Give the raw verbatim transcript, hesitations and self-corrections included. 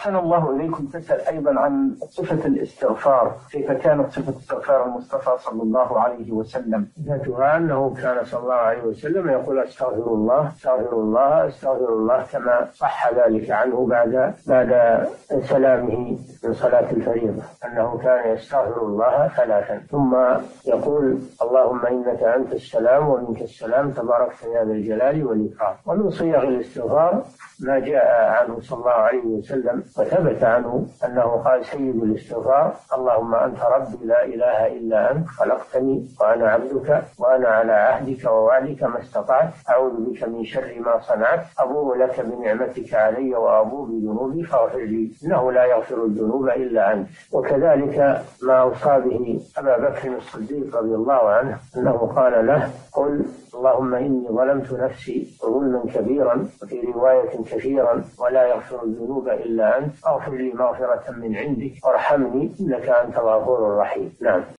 أحسن الله إليكم. تسأل أيضا عن صفة الاستغفار، كيف كانت صفة استغفار المصطفى صلى الله عليه وسلم؟ ذاتها أنه كان صلى الله عليه وسلم يقول أستغفر الله أستغفر الله أستغفر الله، كما صح ذلك عنه بعد بعد سلامه من صلاة الفريضة أنه كان يستغفر الله ثلاثا، ثم يقول اللهم إنك أنت السلام ومنك السلام تبارك يا ذا الجلال والإكرام. ومن صيغ الاستغفار ما جاء عنه صلى الله عليه وسلم وثبت عنه أنه قال سيد الاستغفار اللهم أنت ربي لا إله إلا أنت خلقتني وأنا عبدك وأنا على عهدك ووعدك ما استطعت أعوذ بك من شر ما صنعت أبوء لك بنعمتك علي وأبوء بذنوبي فاغفر لي إنه لا يغفر الذنوب إلا أنت. وكذلك ما أوصى به أبا بكر الصديق رضي الله عنه أنه قال له قل اللهم إني ظلمت نفسي ظلما كبيرا وفي رواية كثيرا ولا يغفر الذنوب إلا أنت أغفر لي مغفرة من عندك وارحمني إنك أنت الغفور الرحيم. نعم.